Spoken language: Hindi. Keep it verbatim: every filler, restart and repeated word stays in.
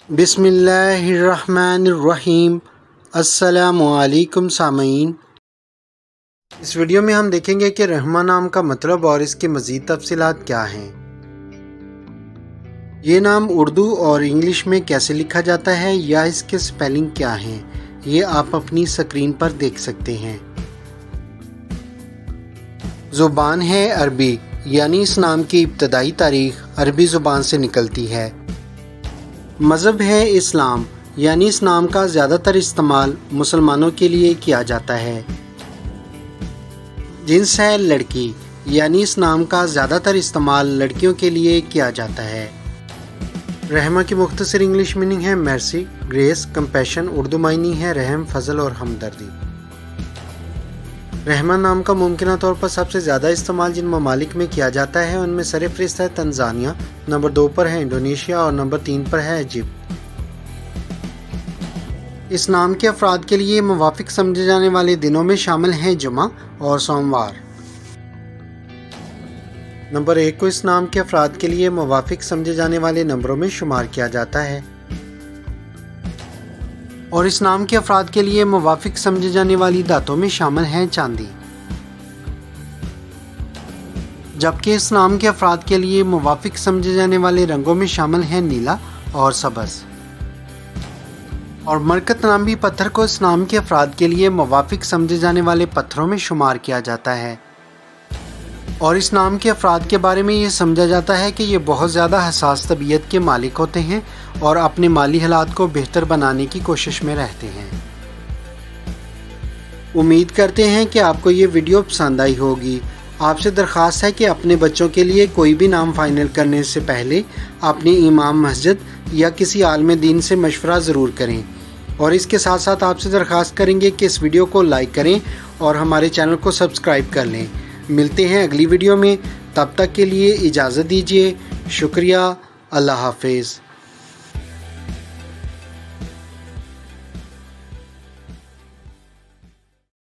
बिस्मिल्लाहिर्रहमानिर्रहीम। अस्सलामुअलैकुम सामीन। इस वीडियो में हम देखेंगे कि रहमा नाम का मतलब और इसके मज़ीद तफसीलात क्या हैं। ये नाम उर्दू और इंग्लिश में कैसे लिखा जाता है या इसके स्पेलिंग क्या हैं, ये आप अपनी स्क्रीन पर देख सकते हैं। ज़ुबान है अरबी, यानी इस नाम की इब्तदाई तारीख अरबी ज़ुबान से निकलती है। मज़हब है इस्लाम, यानी इस नाम का ज़्यादातर इस्तेमाल मुसलमानों के लिए किया जाता है। जिन्स है लड़की, यानी इस नाम का ज़्यादातर इस्तेमाल लड़कियों के लिए किया जाता है। रहमा की मुख्तसर इंग्लिश मीनिंग है मर्सी, ग्रेस, कंपैशन। उर्दू मायनी है रहम, फजल और हमदर्दी। रहमा नाम का मुमकिन तौर पर सबसे ज़्यादा इस्तेमाल जिन ममालिक में किया जाता है उनमें सरफ़हरिस्त है तंजानिया, नंबर दो पर है इंडोनेशिया और नंबर तीन पर है इजिप्ट। इस नाम के अफराद के लिए मुवाफिक समझे जाने वाले दिनों में शामिल हैं जुमा और सोमवार। नंबर एक को इस नाम के अफराद के लिए मुवाफिक समझे जाने वाले नंबरों में शुमार किया जाता है और इस नाम के अफराद के लिए मुवाफिक समझे जाने वाली धातों में शामिल हैं चांदी, जबकि इस नाम के अफराद के लिए मुवाफिक समझे जाने वाले रंगों में शामिल हैं नीला और सब्ज़। और मरकत नामी पत्थर को इस नाम के अफराद के लिए मुवाफिक समझे जाने वाले पत्थरों में शुमार किया जाता है और इस नाम के अफराद के बारे में ये समझा जाता है कि ये बहुत ज़्यादा हसास तबीयत के मालिक होते हैं और अपने माली हालात को बेहतर बनाने की कोशिश में रहते हैं। उम्मीद करते हैं कि आपको ये वीडियो पसंद आई होगी। आपसे दरख्वास्त है कि अपने बच्चों के लिए कोई भी नाम फाइनल करने से पहले अपने इमाम मस्जिद या किसी आलिम दीन से मशवरा ज़रूर करें और इसके साथ साथ आपसे दरख्वास्त करेंगे कि इस वीडियो को लाइक करें और हमारे चैनल को सब्सक्राइब कर लें। मिलते हैं अगली वीडियो में, तब तक के लिए इजाज़त दीजिए। शुक्रिया। अल्लाह हाफिज़।